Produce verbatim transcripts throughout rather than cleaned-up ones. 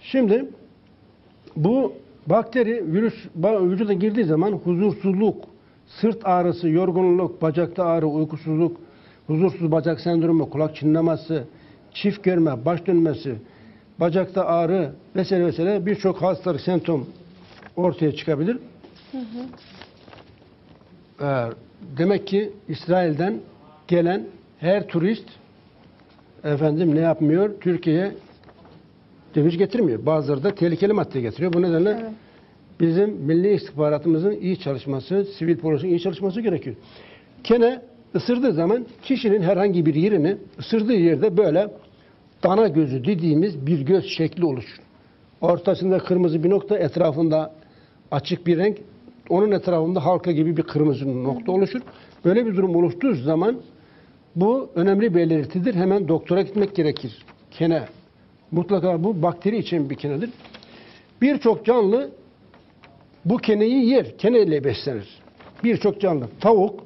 Şimdi bu bakteri virüs vücuda girdiği zaman huzursuzluk, sırt ağrısı, yorgunluk, bacakta ağrı, uykusuzluk, huzursuz bacak sendromu, kulak çınlaması, çift görme, baş dönmesi, bacakta ağrı vesaire vesaire birçok hastalık semptom ortaya çıkabilir. Hı hı. Ee, demek ki İsrail'den gelen her turist efendim ne yapmıyor? Türkiye'ye döviz getirmiyor. Bazıları da tehlikeli madde getiriyor. Bu nedenle evet. bizim milli istihbaratımızın iyi çalışması, sivil polisin iyi çalışması gerekiyor. Kene ısırdığı zaman kişinin herhangi bir yerini ısırdığı yerde böyle dana gözü dediğimiz bir göz şekli oluşur. Ortasında kırmızı bir nokta, etrafında açık bir renk, onun etrafında halka gibi bir kırmızı nokta oluşur. Böyle bir durum oluştuğu zaman bu önemli bir belirtidir. Hemen doktora gitmek gerekir. Kene. Mutlaka bu bakteri için bir kenedir. Birçok canlı bu keneyi yer. Keneyle beslenir. Birçok canlı. Tavuk,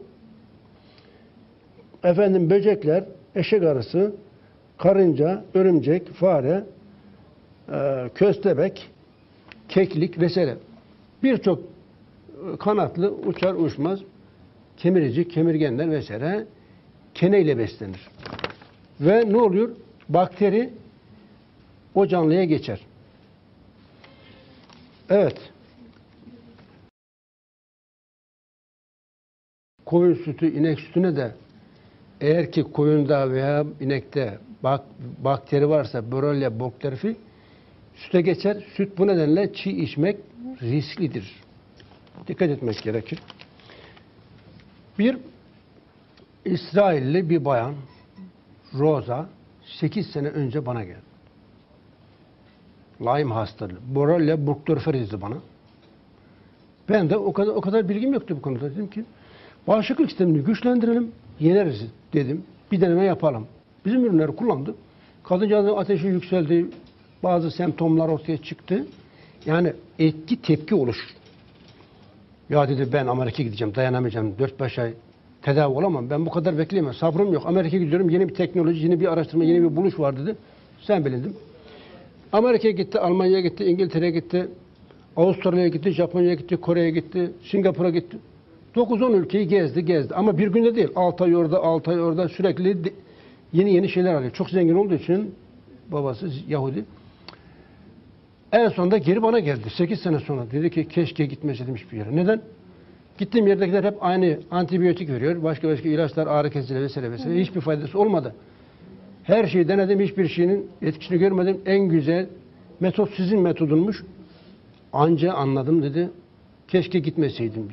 efendim böcekler, eşek arısı, karınca, örümcek, fare, köstebek, keklik vesaire. Birçok kanatlı, uçar uçmaz, kemirici, kemirgenler vesaire keneyle beslenir. Ve ne oluyor? Bakteri o canlıya geçer. Evet. Koyun sütü, inek sütüne de eğer ki koyunda veya inekte bak, bakteri varsa, Borrelia burgdorferi süte geçer. Süt bu nedenle çiğ içmek risklidir. Dikkat etmek gerekir. Bir İsrailli bir bayan Rosa sekiz sene önce bana geldi. Lyme hastalığı. Borrelia burgdorferi bana. Ben de o kadar o kadar bilgim yoktu bu konuda. Dedim ki bağışıklık sistemini güçlendirelim, yeneriz dedim. Bir deneme yapalım. Bizim ürünleri kullandı. Kadıncağızın ateşi yükseldi. Bazı semptomlar ortaya çıktı. Yani etki tepki oluşur. Ya dedi ben Amerika'ya gideceğim, dayanamayacağım. dört beş ay tedavi olamam. Ben bu kadar bekleyemem. Sabrım yok. Amerika'ya gidiyorum. Yeni bir teknoloji, yeni bir araştırma, yeni bir buluş var dedi. Sen bilindim. Amerika'ya gitti, Almanya'ya gitti, İngiltere'ye gitti, Avustralya'ya gitti, Japonya'ya gitti, Kore'ye gitti, Singapur'a gitti. dokuz on ülkeyi gezdi, gezdi. Ama bir günde değil. altı ay orada, altı ay orada sürekli yeni yeni şeyler alıyor. Çok zengin olduğu için babası Yahudi. En sonunda geri bana geldi. sekiz sene sonra. Dedi ki keşke gitmeseydim hiçbir yere. Neden? Gittiğim yerdekiler hep aynı antibiyotik veriyor. Başka başka ilaçlar, ağrı kesici vesaire vesaire. Hiçbir faydası olmadı. Her şeyi denedim. Hiçbir şeyin etkisini görmedim. En güzel metot sizin metodunmuş. Anca anladım dedi. Keşke gitmeseydim.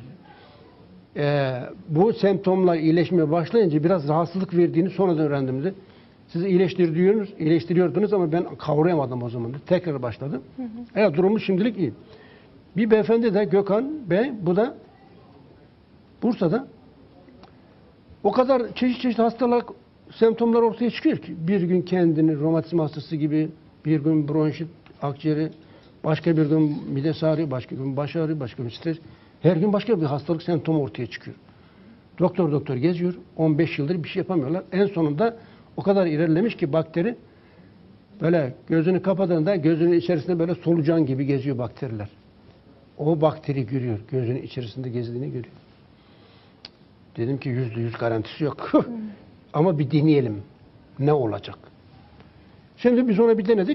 Ee, bu semptomlar iyileşmeye başlayınca biraz rahatsızlık verdiğini sonradan öğrendim dedi. Sizi iyileştiriyorsunuz, iyileştiriyordunuz ama ben kavrayamadım o zaman. Tekrar başladım. Hı hı. Evet, durumu şimdilik iyi. Bir beyefendi de Gökhan Bey, bu da Bursa'da o kadar çeşit çeşit hastalık, semptomlar ortaya çıkıyor ki. Bir gün kendini romatizma hastası gibi, bir gün bronşit, akciğeri, başka bir gün mide ağrıyor, başka gün baş ağrıyor, başka gün stres. Her gün başka bir hastalık semptomu ortaya çıkıyor. Doktor doktor geziyor, on beş yıldır bir şey yapamıyorlar. En sonunda o kadar ilerlemiş ki bakteri böyle gözünü kapadığında gözünün içerisinde böyle solucan gibi geziyor bakteriler. O bakteri görüyor. Gözünün içerisinde gezdiğini görüyor. Dedim ki yüzde yüz garantisi yok. Ama bir deneyelim. Ne olacak? Şimdi biz ona bir denedik.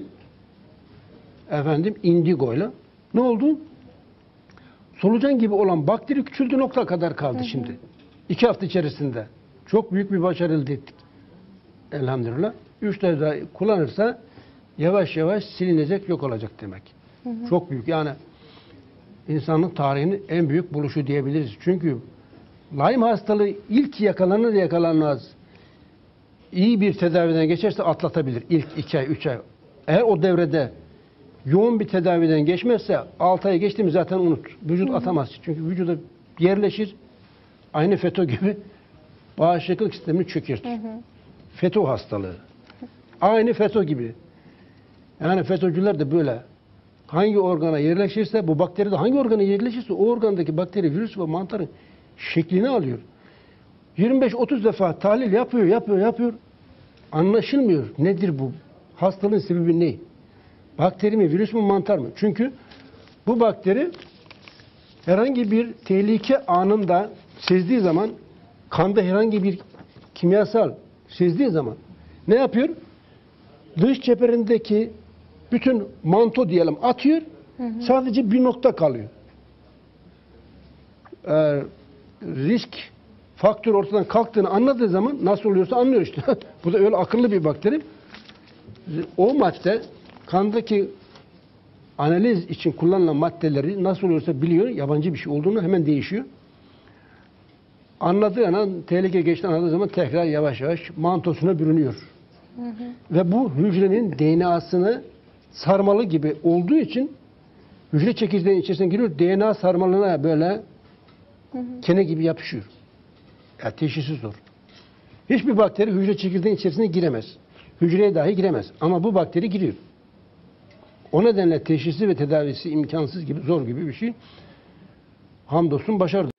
Efendim indigoyla. Ne oldu? Solucan gibi olan bakteri küçüldü nokta kadar kaldı hı hı. şimdi. İki hafta içerisinde. Çok büyük bir başarı elde ettik. Elhamdülillah. Üç tane daha kullanırsa yavaş yavaş silinecek, yok olacak demek. Hı hı. Çok büyük. Yani insanlık tarihinin en büyük buluşu diyebiliriz. Çünkü Lyme hastalığı ilk yakalanır yakalanmaz iyi bir tedaviden geçerse atlatabilir. İlk iki ay, üç ay. Eğer o devrede yoğun bir tedaviden geçmezse altı ay geçti mi zaten unut. Vücut hı hı. atamaz. Çünkü vücuda yerleşir. Aynı FETÖ gibi bağışıklık sistemini çökertir. Hı hı. FETÖ hastalığı. Aynı FETÖ gibi. Yani FETÖ'cüler de böyle. Hangi organa yerleşirse, bu bakteri de hangi organa yerleşirse o organdaki bakteri, virüs ve mantarın şeklini alıyor. yirmi beş otuz defa tahlil yapıyor, yapıyor, yapıyor. Anlaşılmıyor. Nedir bu? Hastalığın sebebi ne? Bakteri mi, virüs mü, mantar mı? Çünkü bu bakteri herhangi bir tehlike anında sezdiği zaman, kanda herhangi bir kimyasal sezdiği zaman ne yapıyor? Dış çeperindeki bütün manto diyelim atıyor, hı hı. Sadece bir nokta kalıyor. Ee, risk faktörü ortadan kalktığını anladığı zaman nasıl oluyorsa anlıyor işte. Bu da öyle akıllı bir bakteri. O madde kandaki analiz için kullanılan maddeleri nasıl oluyorsa biliyor. Yabancı bir şey olduğunu hemen değişiyor. Anladığı an, tehlike geçti anladığı zaman tekrar yavaş yavaş mantosuna bürünüyor. Hı hı. Ve bu hücrenin D N A'sını sarmalı gibi olduğu için hücre çekirdeğinin içerisine giriyor. D N A sarmalına böyle hı hı. kene gibi yapışıyor. Yani teşhisi zor. Hiçbir bakteri hücre çekirdeğinin içerisine giremez. Hücreye dahi giremez. Ama bu bakteri giriyor. O nedenle teşhisi ve tedavisi imkansız gibi, zor gibi bir şey. Hamdolsun başardı.